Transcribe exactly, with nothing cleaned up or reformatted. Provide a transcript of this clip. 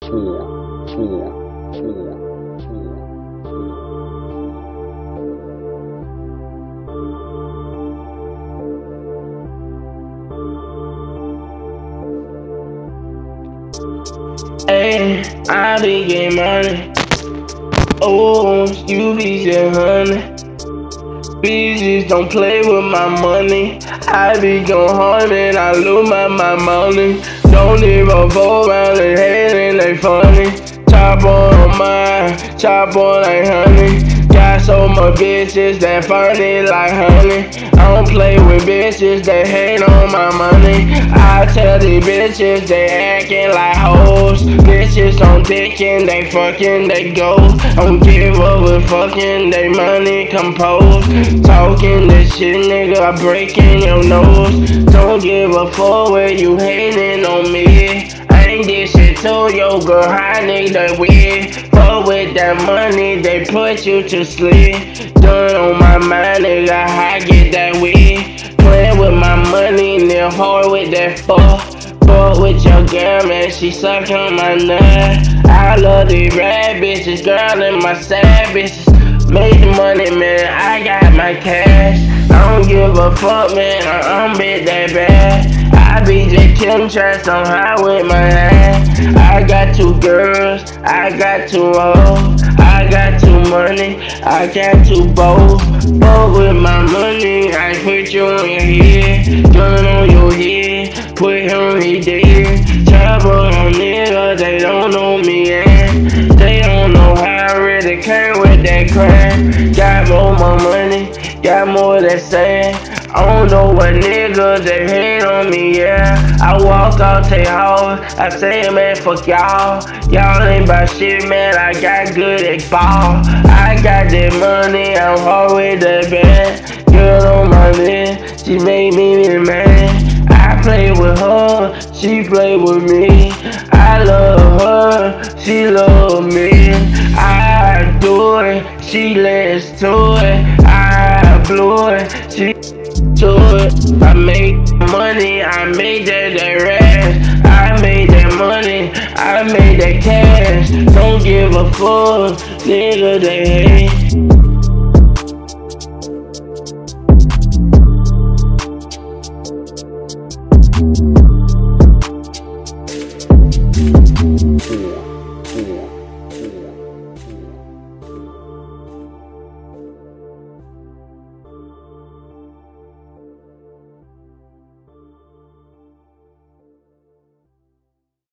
four, four, four, four. Hey, I be getting money. Oh, you be getting honey. Bitches don't play with my money. I be going hard and I lose my, my money. Don't even go around and hating, they funny. Chop on mine, chop on like honey. Got so much bitches that funny like honey. I don't play with bitches that hate on my money. I tell these bitches they acting like hoes. Bitches on dick and they fucking they go. Don't give up with fucking they money composed. Talking this shit, nigga, I breaking your nose. Don't give a fuck where you hating on me. I ain't this shit to your girl, how nigga weird. Fuck with that money, they put you to sleep. Done on my mind, nigga, I get that weed. Playing with my money, nigga, hard with that fuck. Fuck with your girl, man, she suck on my nut. I love these rad bitches, girl, and my sad bitches. Made the money, man, I got my cash. I don't give a fuck, man, I'm bit that bad. I be just killing tracks on high with my hand. I got two girls, I got two hoes, I got two money, I got two bows. Fuck with my money, I put you on your head, gun on your head, put him on his dead. Trouble on niggas, they don't know me, and they don't know how I really came with that crap. Got more my money, got more that sand. I don't know what niggas they hate on me, yeah. I walk out they house, I say, man, fuck y'all. Y'all ain't about shit, man, I got good at ball. I got that money, I'm hard with that band. Girl on my list, she made me the man. I play with her, she play with me. I love her, she love me. I do it, she lets to it. I blew it, she to it. I make money, I made that, that rest. I made that money, I made that cash. Don't give a fuck, nigga, they hate. Four.